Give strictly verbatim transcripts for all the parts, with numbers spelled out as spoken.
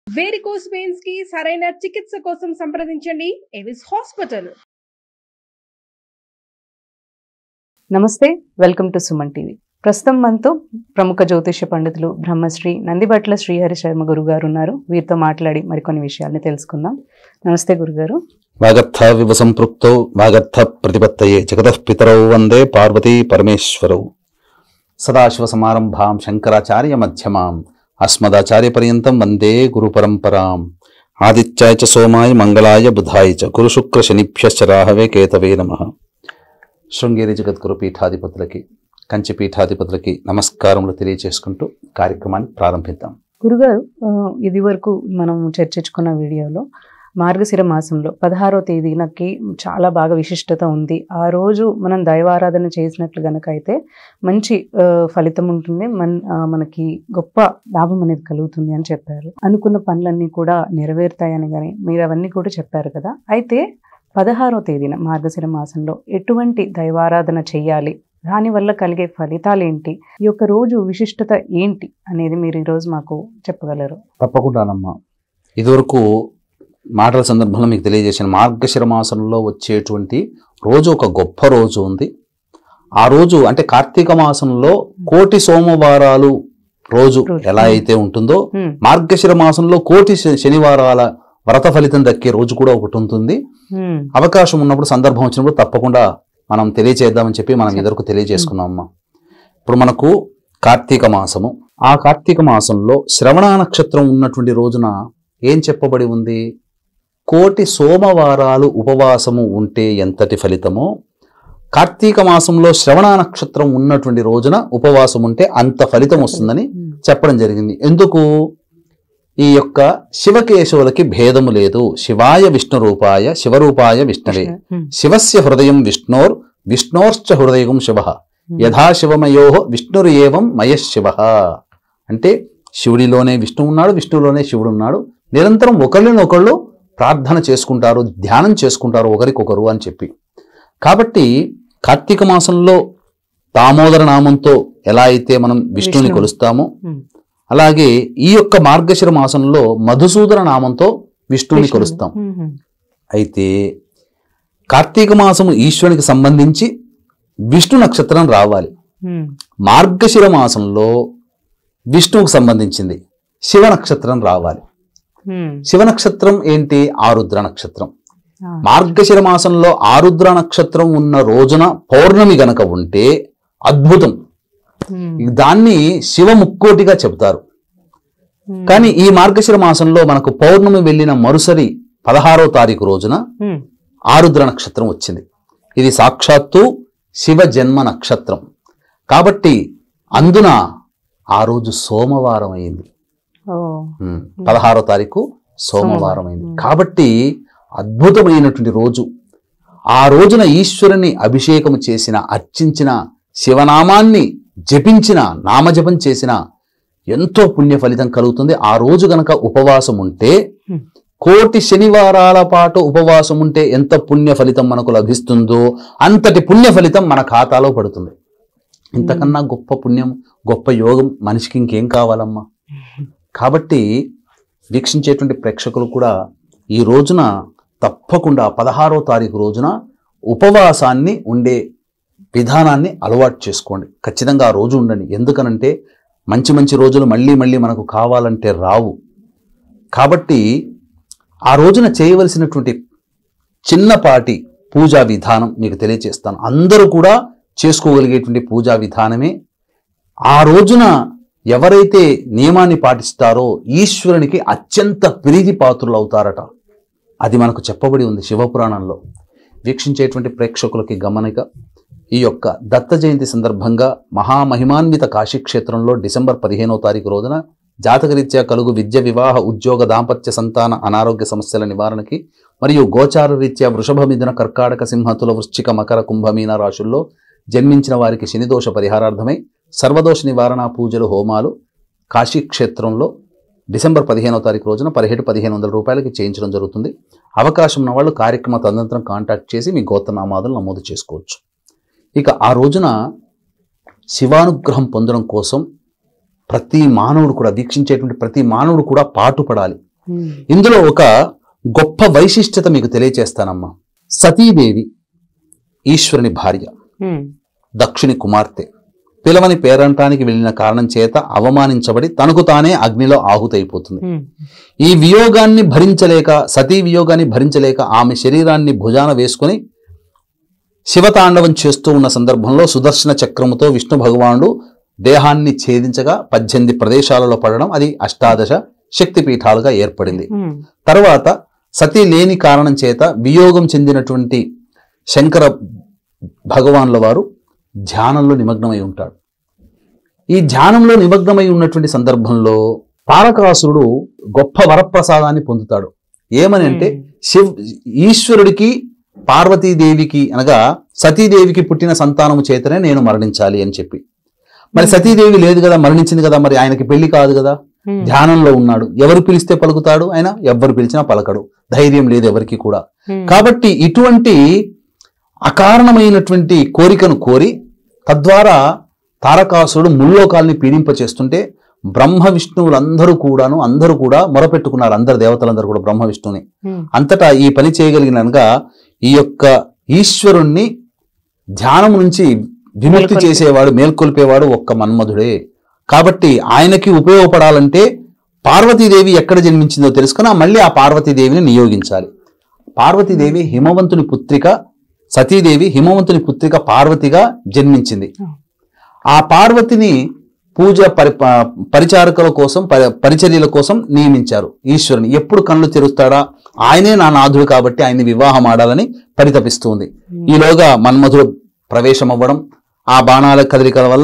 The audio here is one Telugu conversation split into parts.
వేరికోస్ వెయిన్స్ కి సరైన చికిత్స కోసం సంప్రదించండి ఎవిస్ హాస్పిటల్. నమస్తే, వెల్కమ్ టు సుమన్ టీవీ. ప్రస్తుతం మనతో ప్రముఖ జ్యోతిష పండితులు బ్రహ్మశ్రీ నందిబట్ల శ్రీహరి శర్మ గురుగారు ఉన్నారు. వీరితో మాట్లాడి మరికొన్ని విషయాల్ని తెలుసుకుందాం. నమస్తే గురుగారు. వాగర్థ వివ సంపృక్తౌ వాగర్థ ప్రతిపత్తయే జగతః పితరౌ వందే పార్వతీ పరమేశ్వరౌ. సదాశివ సమారంభాం శంకరాచార్య మధ్యమాం అస్మదాచార్య పర్యంతం వందే గురు పరంపరాం. ఆదిత్యాయ చ సోమాయ మంగళాయ బుధాయ చ గురు శుక్ర శనిభ్యశ్చ రాహవే కేతవే నమః. శృంగేరి జగద్గురు పీఠాధిపతులకి, కంచి పీఠాధిపతులకి నమస్కారములు తెలియజేసుకుంటూ కార్యక్రమాన్ని ప్రారంభిద్దాం. గురుగారు, ఇది వరకు మనం చర్చించుకున్న వీడియోలో మార్గశిర మాసంలో పదహారో తేదీనకి చాలా బాగా విశిష్టత ఉంది. ఆ రోజు మనం దైవారాధన చేసినట్లు గనక అయితే మంచి ఫలితం ఉంటుంది, మన మనకి గొప్ప లాభం అనేది కలుగుతుంది అని చెప్పారు. అనుకున్న పనులన్నీ కూడా నెరవేరుతాయని కానీ మీరు అవన్నీ కూడా చెప్పారు కదా. అయితే పదహారో తేదీన మార్గశిర మాసంలో ఎటువంటి దైవారాధన చేయాలి, దానివల్ల కలిగే ఫలితాలు ఏంటి, ఈ యొక్క రోజు విశిష్టత ఏంటి అనేది మీరు ఈరోజు మాకు చెప్పగలరు? తప్పకుండానమ్మా. ఇదివరకు మాటల సందర్భంలో మీకు తెలియజేసిన మార్గశిర మాసంలో వచ్చేటువంటి రోజు ఒక గొప్ప రోజు ఉంది. ఆ రోజు అంటే కార్తీక మాసంలో కోటి సోమవారాలు రోజు ఎలా అయితే ఉంటుందో మార్గశిర మాసంలో కోటి శనివారాల వ్రత ఫలితం దక్కే రోజు కూడా ఒకటి ఉంటుంది. అవకాశం ఉన్నప్పుడు, సందర్భం వచ్చినప్పుడు తప్పకుండా మనం తెలియజేద్దామని చెప్పి మనం ఇదివరకు తెలియజేసుకున్నామమ్మా. ఇప్పుడు మనకు కార్తీక మాసము, ఆ కార్తీక మాసంలో శ్రవణ నక్షత్రం ఉన్నటువంటి రోజున ఏం చెప్పబడి ఉంది? కోటి సోమవారాలు ఉపవాసము ఉంటే ఎంతటి ఫలితమో, కార్తీక మాసంలో శ్రవణ నక్షత్రం ఉన్నటువంటి రోజున ఉపవాసం ఉంటే అంత ఫలితం వస్తుందని చెప్పడం జరిగింది. ఎందుకు? ఈ యొక్క శివకేశవులకి భేదము లేదు. శివాయ విష్ణు రూపాయ శివరూపాయ విష్ణవే, శివస్య హృదయం విష్ణోర్ విష్ణోర్చ హృదయం శివ, యథా శివమయో విష్ణురు ఏవం మయశివ. అంటే శివుడిలోనే విష్ణు ఉన్నాడు, విష్ణువులోనే శివుడు ఉన్నాడు. నిరంతరం ఒకళ్ళనొకళ్ళు ప్రార్థన చేసుకుంటారు, ధ్యానం చేసుకుంటారు ఒకరికొకరు అని చెప్పి. కాబట్టి కార్తీక మాసంలో దామోదర నామంతో ఎలా అయితే మనం విష్ణుని కొలుస్తామో, అలాగే ఈ యొక్క మార్గశిర మాసంలో మధుసూదన నామంతో విష్ణుని కొలుస్తాం. అయితే కార్తీక మాసము ఈశ్వరునికి సంబంధించి విష్ణు నక్షత్రం రావాలి. మార్గశిర మాసంలో విష్ణువుకు సంబంధించింది శివ నక్షత్రం రావాలి. శివ నక్షత్రం ఏంటి? ఆరుద్ర నక్షత్రం. మార్గశిర మాసంలో ఆరుద్ర నక్షత్రం ఉన్న రోజున పౌర్ణమి గనక ఉంటే అద్భుతం. దాన్ని శివ ముక్కోటిగా చెప్తారు. కానీ ఈ మార్గశిర మాసంలో మనకు పౌర్ణమి వెళ్ళిన మరుసరి పదహారో తారీఖు రోజున ఆరుద్ర నక్షత్రం వచ్చింది. ఇది సాక్షాత్తు శివ జన్మ నక్షత్రం. కాబట్టి అందున ఆ రోజు సోమవారం అయింది. పదహారో తారీఖు సోమవారం అయింది. కాబట్టి అద్భుతమైనటువంటి రోజు. ఆ రోజున ఈశ్వరుని అభిషేకము చేసిన, అర్చించిన, శివనామాన్ని జపించిన, నామజపం చేసిన ఎంతో పుణ్య ఫలితం కలుగుతుంది. ఆ రోజు గనక ఉపవాసం ఉంటే, కోటి శనివారాల పాటు ఉపవాసం ఉంటే ఎంత పుణ్య ఫలితం మనకు లభిస్తుందో అంతటి పుణ్య ఫలితం మన ఖాతాలో పడుతుంది. ఇంతకన్నా గొప్ప పుణ్యం, గొప్ప యోగం మనిషికి ఇంకేం కావాలమ్మా? కాబట్టి వీక్షించేటువంటి ప్రేక్షకులు కూడా ఈ రోజున తప్పకుండా పదహారో తారీఖు రోజున ఉపవాసాన్ని ఉండే విధానాన్ని అలవాటు చేసుకోండి. ఖచ్చితంగా ఆ రోజు ఉండండి. ఎందుకనంటే మంచి మంచి రోజులు మళ్ళీ మళ్ళీ మనకు కావాలంటే రావు. కాబట్టి ఆ రోజున చేయవలసినటువంటి చిన్నపాటి పూజా విధానం మీకు తెలియజేస్తాను. అందరూ కూడా చేసుకోగలిగేటువంటి పూజా విధానమే. ఆ రోజున ఎవరైతే నియమాన్ని పాటిస్తారో ఈశ్వరునికి అత్యంత ప్రీతి పాత్రులు అవుతారట. అది మనకు చెప్పబడి ఉంది శివపురాణంలో. వీక్షించేటువంటి ప్రేక్షకులకి గమనిక, ఈ యొక్క దత్త జయంతి సందర్భంగా మహామహిమాన్విత కాశీక్షేత్రంలో డిసెంబర్ పదిహేనో తారీఖు రోజున జాతకరీత్యా కలుగు విద్య, వివాహ, ఉద్యోగ, దాంపత్య, సంతాన, అనారోగ్య సమస్యల నివారణకి మరియు గోచార రీత్యా వృషభ, మిథున, కర్కాటక, సింహ, తుల, వృశ్చిక, మకర, కుంభ, మీన రాశుల్లో జన్మించిన వారికి శనిదోష పరిహారార్థమై సర్వదోష నివారణ పూజలు, హోమాలు కాశీక్షేత్రంలో డిసెంబర్ పదిహేనో తారీఖు రోజున పదిహేడు పదిహేను వందల రూపాయలకి చేయించడం జరుగుతుంది. అవకాశం ఉన్న వాళ్ళు కార్యక్రమ తదనంతరం కాంటాక్ట్ చేసి మీ గోత్రనామాదులు నమోదు చేసుకోవచ్చు. ఇక ఆ రోజున శివానుగ్రహం పొందడం కోసం ప్రతి మానవుడు కూడా, వీక్షించేటువంటి ప్రతి మానవుడు కూడా పాటుపడాలి. ఇందులో ఒక గొప్ప వైశిష్ట్యత మీకు తెలియచేస్తానమ్మా. సతీదేవి ఈశ్వరుని భార్య, దక్షుని కుమార్తె, పిలవని పేరంటానికి వెళ్ళిన కారణం చేత అవమానించబడి తనకు తానే అగ్నిలో ఆహుతైపోతుంది. ఈ వియోగాన్ని భరించలేక, సతీ వియోగాన్ని భరించలేక ఆమె శరీరాన్ని భుజాన వేసుకుని శివతాండవం చేస్తూ ఉన్న సందర్భంలో సుదర్శన చక్రముతో విష్ణు భగవానుడు దేహాన్ని ఛేదించగా పద్దెనిమిది ప్రదేశాలలో పడడం, అది అష్టాదశ శక్తిపీఠాలుగా ఏర్పడింది. తర్వాత సతీ లేని కారణం చేత వియోగం చెందినటువంటి శంకర భగవానుల వారు ధ్యానంలో నిమగ్నమై ఉంటాడు. ఈ ధ్యానంలో నిమగ్నమై ఉన్నటువంటి సందర్భంలో తారకాసురుడు గొప్ప వరప్రసాదాన్ని పొందుతాడు. ఏమని అంటే, శివ్ ఈశ్వరుడికి పార్వతీదేవికి అనగా సతీదేవికి పుట్టిన సంతానము చేతనే నేను మరణించాలి అని చెప్పి. మరి సతీదేవి లేదు కదా, మరణించింది కదా, మరి ఆయనకి పెళ్లి కాదు కదా, ధ్యానంలో ఉన్నాడు. ఎవరు పిలిస్తే పలుకుతాడు ఆయన? ఎవ్వరు పిలిచినా పలకడు, ధైర్యం లేదు ఎవరికి కూడా. కాబట్టి ఇటువంటి అకారణమైనటువంటి కోరికను కోరి తద్వారా తారకాసురుడు ముల్లోకాల్ని పీడింపచేస్తుంటే బ్రహ్మ విష్ణువులందరూ కూడాను అందరూ కూడా మొరపెట్టుకున్నారు. అందరు దేవతలందరూ కూడా బ్రహ్మ విష్ణువుని. అంతటా ఈ పని చేయగలిగినగా ఈ యొక్క ఈశ్వరుణ్ణి ధ్యానం నుంచి విముక్తి చేసేవాడు, మేల్కొల్పేవాడు ఒక్క మన్మధుడే. కాబట్టి ఆయనకి ఉపయోగపడాలంటే పార్వతీదేవి ఎక్కడ జన్మించిందో తెలుసుకుని మళ్ళీ ఆ పార్వతీదేవిని నియోగించాలి. పార్వతీదేవి హిమవంతుని పుత్రిక, సతీదేవి హిమవంతుని పుత్రిక పార్వతిగా జన్మించింది. ఆ పార్వతిని పూజ పరి పరిచారకుల కోసం పరిచర్యల కోసం నియమించారు ఈశ్వరుని. ఎప్పుడు కళ్ళు తెరుస్తాడా, ఆయనే నా నాథుడు కాబట్టి ఆయన్ని వివాహం ఆడాలని పరితపిస్తుంది. ఈలోగా మన్మధుడు ప్రవేశం అవ్వడం, ఆ బాణాల కదలికల వల్ల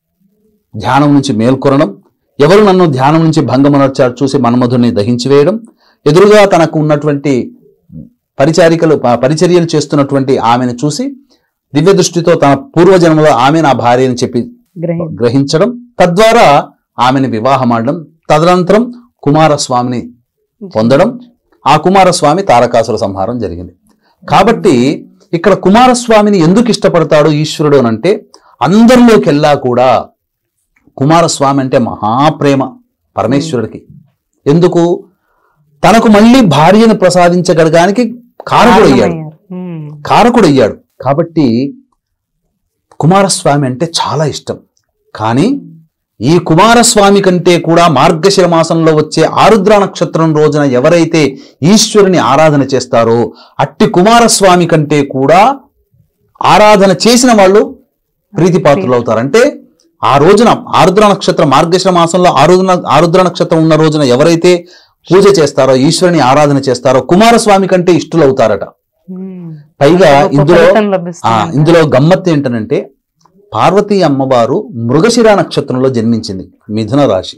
ధ్యానం నుంచి మేల్కొనడం, ఎవరు నన్ను ధ్యానం నుంచి భంగమునర్చారు చూసి మన్మధుడిని దహించి వేయడం, ఎదురుగా తనకు ఉన్నటువంటి పరిచారికలు పరిచర్యలు చేస్తున్నటువంటి ఆమెను చూసి దివ్య దృష్టితో తన పూర్వజన్మలో ఆమె నా భార్య అని చెప్పి గ్రహించడం, తద్వారా ఆమెను వివాహం ఆడడం, తదనంతరం కుమారస్వామిని పొందడం, ఆ కుమారస్వామి తారకాసుర సంహారం జరిగింది. కాబట్టి ఇక్కడ కుమారస్వామిని ఎందుకు ఇష్టపడతాడు ఈశ్వరుడు అని అంటే, అందరిలోకెల్లా కూడా కుమారస్వామి అంటే మహాప్రేమ పరమేశ్వరుడికి. ఎందుకు? తనకు మళ్ళీ భార్యను ప్రసాదించగలగానికి కారకుడయ్యాడు కారకుడయ్యాడు కాబట్టి కుమారస్వామి అంటే చాలా ఇష్టం. కానీ ఈ కుమారస్వామి కంటే కూడా మార్గశిర మాసంలో వచ్చే ఆరుద్ర నక్షత్రం రోజున ఎవరైతే ఈశ్వరుని ఆరాధన చేస్తారో అట్టి కుమారస్వామి కంటే కూడా ఆరాధన చేసిన వాళ్ళు ప్రీతిపాత్రులు అవుతారు. అంటే ఆ రోజున ఆరుద్ర నక్షత్రం, మార్గశిర మాసంలో ఆరుద్ర ఆరుద్ర నక్షత్రం ఉన్న రోజున ఎవరైతే పూజ చేస్తారో, ఈశ్వరుని ఆరాధన చేస్తారో కుమారస్వామి కంటే ఇష్టలవుతారట. పైగా ఇందులో ఇందులో గమ్మత్తు ఏంటనంటే, పార్వతీ అమ్మవారు మృగశిర నక్షత్రంలో జన్మించింది, మిథున రాశి.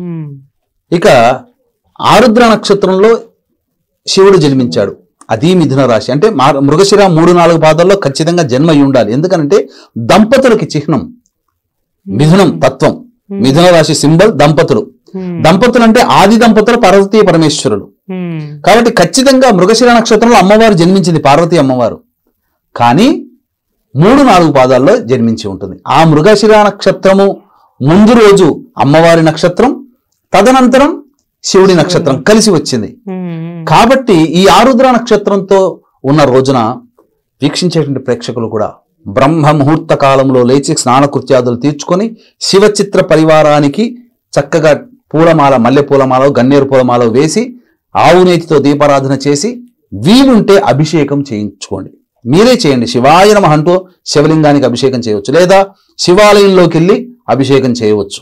ఇక ఆరుద్ర నక్షత్రంలో శివుడు జన్మించాడు, అది మిథున రాశి. అంటే మృగశిర మూడు నాలుగు పాదాల్లో ఖచ్చితంగా జన్మ అయి ఉండాలి. ఎందుకనంటే దంపతులకి చిహ్నం మిథునం తత్వం, మిథున రాశి సింబల్ దంపతులు. దంపతులు అంటే ఆది దంపతులు పార్వతీ పరమేశ్వరులు. కాబట్టి ఖచ్చితంగా మృగశిర నక్షత్రంలో అమ్మవారు జన్మించింది పార్వతీ అమ్మవారు. కానీ మూడు నాలుగు పాదాల్లో జన్మించి ఉంటుంది. ఆ మృగశిర నక్షత్రము ముందు రోజు అమ్మవారి నక్షత్రం, తదనంతరం శివుడి నక్షత్రం కలిసి వచ్చింది. కాబట్టి ఈ ఆరుద్ర నక్షత్రంతో ఉన్న రోజున వీక్షించేటువంటి ప్రేక్షకులు కూడా బ్రహ్మ ముహూర్త కాలంలో లేచి స్నానకృత్యాదులు తీర్చుకొని శివచిత్ర పరివారానికి చక్కగా పూలమాల, మల్లె పూలమాల, గన్నేరు పూలమాల వేసి ఆవు నేతితో దీపారాధన చేసి వీలుంటే అభిషేకం చేయించుకోండి. మీరే చేయండి. శివాయ నమః అంటూ శివలింగానికి అభిషేకం చేయవచ్చు, లేదా శివాలయంలోకి వెళ్ళి అభిషేకం చేయవచ్చు.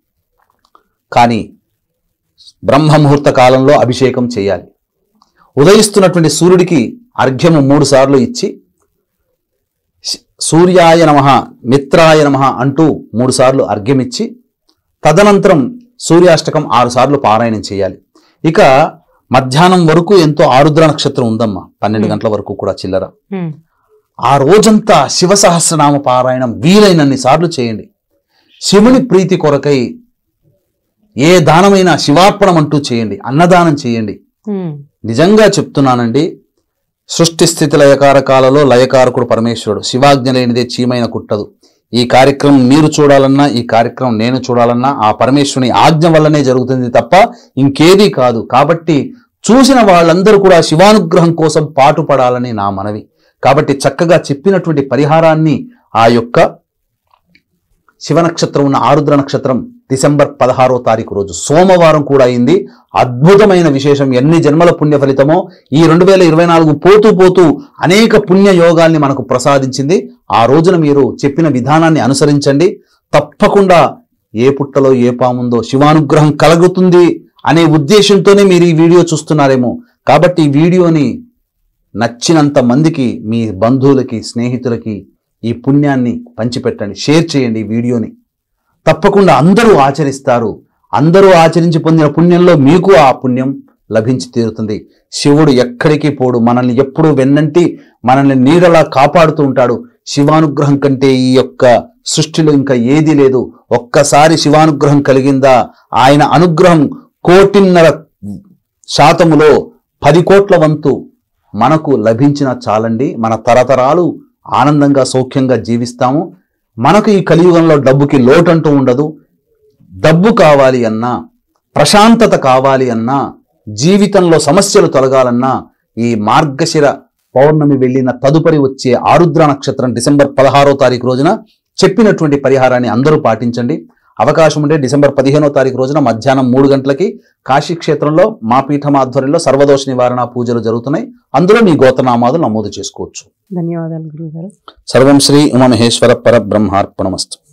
కానీ బ్రహ్మ ముహూర్త కాలంలో అభిషేకం చేయాలి. ఉదయిస్తున్నటువంటి సూర్యుడికి అర్ఘ్యము మూడు సార్లు ఇచ్చి సూర్యాయ నమః, మిత్రాయ నమః అంటూ మూడు సార్లు అర్ఘ్యమిచ్చి తదనంతరం సూర్యాష్టకం ఆరు సార్లు పారాయణం చేయాలి. ఇక మధ్యాహ్నం వరకు ఎంతో ఆరుద్ర నక్షత్రం ఉందమ్మా, పన్నెండు గంటల వరకు కూడా చిల్లర. ఆ రోజంతా శివ సహస్రనామ పారాయణం వీలైనన్ని సార్లు చేయండి. శివుని ప్రీతి కొరకై ఏ దానమైనా శివార్పణం అంటూ చేయండి, అన్నదానం చేయండి. నిజంగా చెప్తున్నానండి, సృష్టి స్థితి లయకారకాలలో లయకారకుడు పరమేశ్వరుడు. శివాజ్ఞ లేనిదే చీమైన కుట్టదు. ఈ కార్యక్రమం మీరు చూడాలన్నా, ఈ కార్యక్రమం నేను చూడాలన్నా ఆ పరమేశ్వరుని ఆజ్ఞ వల్లనే జరుగుతుంది తప్ప ఇంకేదీ కాదు. కాబట్టి చూసిన వాళ్ళందరూ కూడా శివానుగ్రహం కోసం పాటుపడాలని నా మనవి. కాబట్టి చక్కగా చెప్పినటువంటి పరిహారాన్ని ఆ యొక్క శివ నక్షత్రం ఉన్న ఆరుద్ర నక్షత్రం డిసెంబర్ పదహారో తారీఖు రోజు సోమవారం కూడా అయింది. అద్భుతమైన విశేషం. ఎన్ని జన్మల పుణ్య ఫలితమో ఈ రెండు వేల ఇరవై నాలుగు పోతూ పోతూ అనేక పుణ్య యోగాల్ని మనకు ప్రసాదించింది. ఆ రోజున మీరు చెప్పిన విధానాన్ని అనుసరించండి. తప్పకుండా ఏ పుట్టలో ఏ పాముందో శివానుగ్రహం కలుగుతుంది అనే ఉద్దేశంతోనే మీరు ఈ వీడియో చూస్తున్నారేమో. కాబట్టి ఈ వీడియోని నచ్చినంత మందికి, మీ బంధువులకి, స్నేహితులకి ఈ పుణ్యాన్ని పంచిపెట్టండి, షేర్ చేయండి ఈ వీడియోని. తప్పకుండా అందరూ ఆచరిస్తారు. అందరూ ఆచరించి పొందిన పుణ్యంలో మీకు ఆ పుణ్యం లభించి తీరుతుంది. శివుడు ఎక్కడికి పోడు, మనల్ని ఎప్పుడూ వెన్నంటి మనల్ని నీడలా కాపాడుతూ ఉంటాడు. శివానుగ్రహం కంటే ఈ యొక్క సృష్టిలో ఇంకా ఏదీ లేదు. ఒక్కసారి శివానుగ్రహం కలిగిందా, ఆయన అనుగ్రహం కోటిన్నర శాతములో పది కోట్ల వంతు మనకు లభించిన చాలండి. మన తరతరాలు ఆనందంగా సౌఖ్యంగా జీవిస్తాము. మనకు ఈ కలియుగంలో డబ్బుకి లోటంటూ ఉండదు. డబ్బు కావాలి అన్నా, ప్రశాంతత కావాలి అన్నా, జీవితంలో సమస్యలు తొలగాలన్నా ఈ మార్గశిర పౌర్ణమి వెళ్ళిన తదుపరి వచ్చే ఆరుద్ర నక్షత్రం డిసెంబర్ పదహారో తారీఖు రోజున చెప్పినటువంటి పరిహారాన్ని అందరూ పాటించండి. అవకాశం ఉంటే డిసెంబర్ పదిహేనో తారీఖు రోజున మధ్యాహ్నం మూడు గంటలకి కాశీ క్షేత్రంలో మా పీఠం ఆధ్వర్యంలో సర్వదోష నివారణ పూజలు జరుగుతున్నాయి. అందులో మీ గోత్రనామాలు నమోదు చేసుకోవచ్చు. ధన్యవాదాలు గురుగారు. సర్వం శ్రీ ఉమామహేశ్వర పరబ్రహ్మార్పణమస్తు.